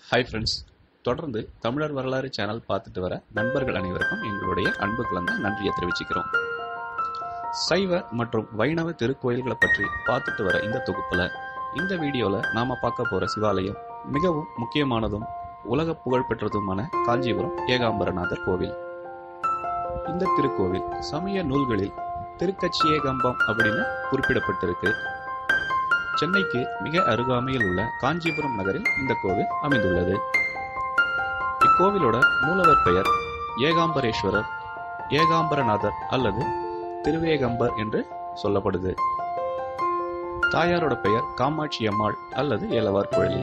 Hi friends, தொடர்ந்து தமிழர் வரலாறு சேனல் பார்த்துட்டு வர நண்பர்கள் அனைவருக்கும் எங்களுடைய அன்பு கலந்த நன்றியை தெரிவிச்சுக்கிறோம். சைவ மற்றும் வைணவ திருக்கோயில்களை பற்றி பார்த்துட்டு வர இந்த தொகுப்புல இந்த வீடியோவில் நாம பார்க்க போற சிவாலயம் மிகவும் முக்கியமானதும் உலக புகழ் பெற்றதுமான காஞ்சிபுரம் ஏகாம்பரநாதர் கோவில். இந்த திருக்கோவில் சமய நூல்களில் திருக்கச்சியேகம்பம் அப்படின்னு குறிப்பிடப்பட்டிருக்கு. சென்னைக்கு மிக அருகாமையில் உள்ள காஞ்சிபுரம் நகரில் இந்த கோவில் அமைந்துள்ளது. இக்கோவிலோட மூலவர் பெயர் ஏகாம்பரேஸ்வரர், ஏகாம்பரநாதர் அல்லது திருவேகம்பர் என்று சொல்லப்படுது. தாயாரோட பெயர் காமாட்சி அம்மாள் அல்லது ஏலவார் குழலி.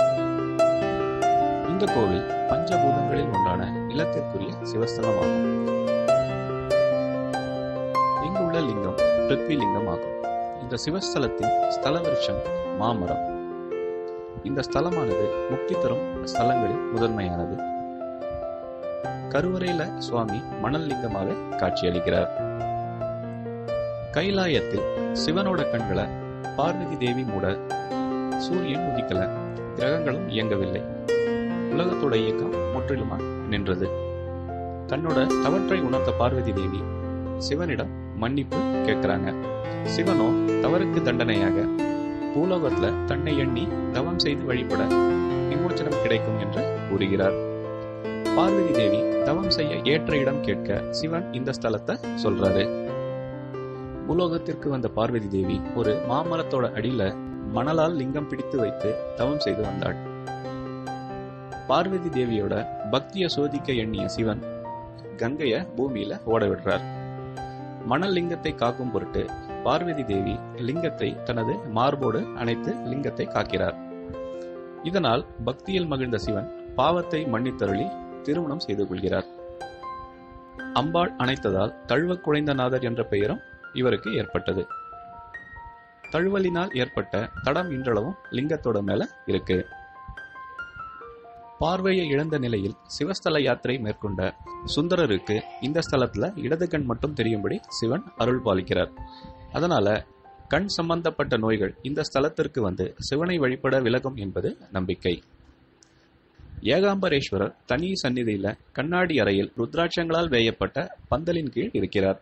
இந்த கோவில் பஞ்சபூதங்களில் ஒன்றான நிலத்திற்குரிய சிவஸ்தலமாகும். இங்குள்ள லிங்கம் பிருத்வி லிங்கம் ஆகும். இந்த சிவஸ்தலத்தின் ஸ்தல விருட்சம் மாமரம். இந்த ஸ்தலமானது முக்தி தரும் ஸ்தலங்களில் முதன்மையானது. கருவறையில சுவாமி மணல் லிங்கமாக காட்சியளிக்கிறார். கைலாயத்தில் சிவனோட கண்களை பார்வதி தேவி மூட சூரியன் உதிக்கல, கிரகங்களும் இயங்கவில்லை. உலகத்தோட இயக்கம் முற்றிலுமா நின்றது. தன்னோட தவற்றை உணர்ந்த பார்வதி தேவி சிவனிடம் மன்னிப்பு கேட்கிறாங்க. சிவனோ தவறுக்கு தண்டனையாக பூலோகத்துல தன்னை எண்ணி தவம் செய்து வழிபட விமோச்சனம் கிடைக்கும் என்று கூறுகிறார். பார்வதி தேவி தவம் செய்ய ஏற்ற இடம் கேட்க சிவன் இந்த ஸ்தலத்தை சொல்றாரு. பூலோகத்திற்கு வந்த பார்வதி தேவி ஒரு மாமரத்தோட அடியில மணலால் லிங்கம் பிடித்து வைத்து தவம் செய்து வந்தாள். பார்வதி தேவியோட பக்தியை சோதிக்க எண்ணிய சிவன் கங்கைய பூமியில ஓட விடுறார். மணல் லிங்கத்தை காக்கும் பொருட்டு பார்வதி தேவி லிங்கத்தை தனது மார்போடு அணைத்து லிங்கத்தை காக்கிறார். இதனால் பக்தியில் மகிழ்ந்த சிவன் பாவத்தை மன்னித்தருளி திருமணம் செய்து கொள்கிறார். அம்பாள் அணைத்ததால் தழுவ குழைந்தநாதர் என்ற பெயரும் இவருக்கு ஏற்பட்டது. தழுவலினால் ஏற்பட்ட தடம் இன்றளவும் லிங்கத்தோட மேல இருக்கு. பார்வையை இழந்த நிலையில் சிவஸ்தல யாத்திரை மேற்கொண்ட சுந்தரருக்கு இந்த ஸ்தலத்துல இடது கண் மட்டும் தெரியும்படி சிவன் அருள் பாலிக்கிறார். அதனால கண் சம்பந்தப்பட்ட நோய்கள் இந்த ஸ்தலத்திற்கு வந்து சிவனை வழிபட விலகும் என்பது நம்பிக்கை. ஏகாம்பரேஸ்வரர் தனி சந்நிதியில கண்ணாடி அறையில் ருத்ராட்சங்களால் வேயப்பட்ட பந்தலின் கீழ் இருக்கிறார்.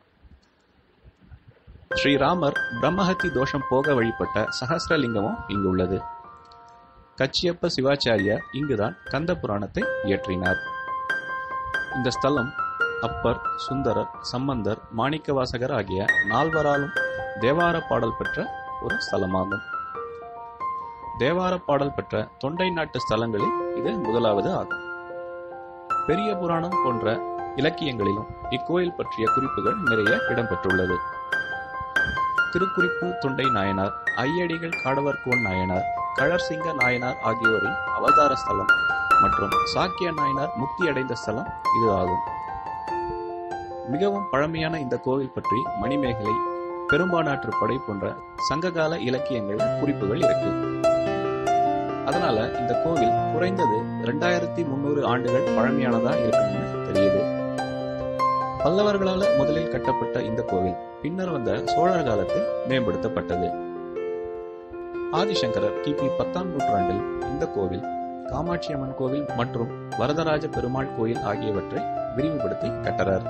ஸ்ரீராமர் பிரம்மஹத்தி தோஷம் போக வழிபட்ட சஹஸ்ரலிங்கமும் இங்கு உள்ளது. கச்சியப்ப சிவாச்சாரியார் இங்குதான் கந்த புராணத்தை இயற்றினார். இந்த ஸ்தலம் அப்பர், சுந்தரர், சம்பந்தர், மாணிக்கவாசகர் ஆகிய நால்வராலும் தேவார பாடல் பெற்ற ஒரு ஸ்தலமாகும். தேவார பாடல் பெற்ற தொண்டை நாட்டு ஸ்தலங்களில் இது முதலாவது ஆகும். பெரிய புராணம் போன்ற இலக்கியங்களிலும் இக்கோயில் பற்றிய குறிப்புகள் நிறைய இடம்பெற்றுள்ளது. திருக்குறிப்பு தொண்டை நாயனார், ஐயடிகள் காடவர்கோன் நாயனார், கழற்சிங்க நாயனார் ஆகியோரின் அவதார ஸ்தலம் மற்றும் சாக்கிய நாயனார் முக்தி அடைந்த ஸ்தலம் இது ஆகும். மிகவும் பழமையான இந்த கோவில் பற்றி மணிமேகலை, பெரும்பானாற்று படை போன்ற சங்ககால இலக்கியங்கள் குறிப்புகள் இருக்கு. அதனால இந்த கோவில் குறைந்தது 2300 ஆண்டுகள் பழமையானதா இருக்குன்னு தெரியுது. பல்லவர்களால முதலில் கட்டப்பட்ட இந்த கோவில் பின்னர் வந்த சோழர் காலத்தில் மேம்படுத்தப்பட்டது. ஆதிசங்கரர் கிபி 10ஆம் நூற்றாண்டில் இந்த கோவில் காமாட்சி அம்மன் கோவில் மற்றும் வரதராஜ பெருமாள் கோயில் ஆகியவற்றை விரிவுபடுத்தி கட்டறார்.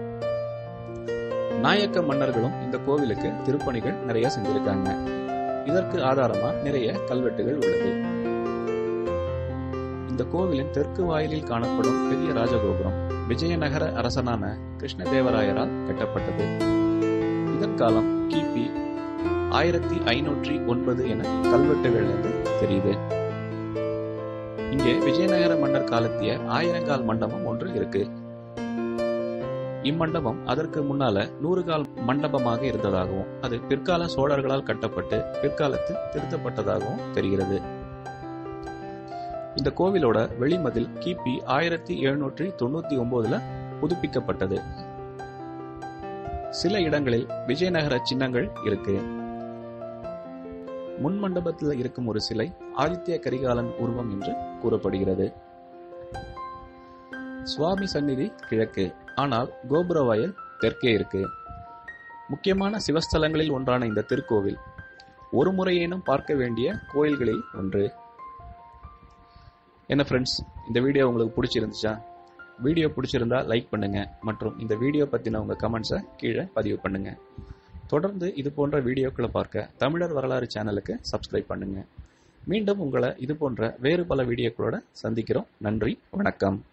நாயக்க மன்னர்களும் இந்த கோவிலுக்கு திருப்பணிகள் நிறைய செஞ்சிருக்காங்க. இதற்கு ஆதாரமா நிறைய கல்வெட்டுகள் உள்ளது. இந்த கோவிலின் தெற்கு வாயிலில் காணப்படும் பெரிய ராஜகோபுரம் விஜயநகர அரசனான கிருஷ்ணதேவராயரால் கட்டப்பட்டது. இதன் காலம் கிபி 1509 என கல்வெட்டுகளிலிருந்து தெரியுது. இங்கே விஜயநகர மன்னர் காலத்திய ஆயிரங்கால் மண்டபம் ஒன்று இருக்கு. இம்மண்டபம் அதற்கு முன்னால 100 கால் மண்டபமாக இருந்ததாகவும் அது பிற்கால சோழர்களால் கட்டப்பட்டு பிற்காலத்தில் திருத்தப்பட்டதாகவும் தெரிகிறது. இந்த கோவிலோட வெளிமதில் கிபி 1799 புதுப்பிக்கப்பட்டது. சில இடங்களில் விஜயநகர சின்னங்கள் இருக்கு. முன் மண்டபத்தில் இருக்கும் ஒரு சிலை ஆதித்ய கரிகாலன் உருவம் என்று கூறப்படுகிறது. சுவாமி சந்நிதி கிழக்கு, ஆனால் கோபுர வாயில் தெற்கே இருக்கு. முக்கியமான சிவஸ்தலங்களில் ஒன்றான இந்த திருக்கோவில் ஒரு முறையேனும் பார்க்க வேண்டிய கோயில்களில் ஒன்று. என்ன ஃப்ரெண்ட்ஸ், இந்த வீடியோ உங்களுக்கு பிடிச்சிருந்துச்சா? வீடியோ பிடிச்சிருந்தா லைக் பண்ணுங்க மற்றும் இந்த வீடியோ பற்றின உங்கள் கமெண்ட்ஸை கீழே பதிவு பண்ணுங்க. தொடர்ந்து இது போன்ற வீடியோக்களை பார்க்க தமிழர் வரலாறு சேனலுக்கு சப்ஸ்கிரைப் பண்ணுங்க. மீண்டும் உங்களை இது போன்ற வேறு பல வீடியோக்களோட சந்திக்கிறோம். நன்றி, வணக்கம்.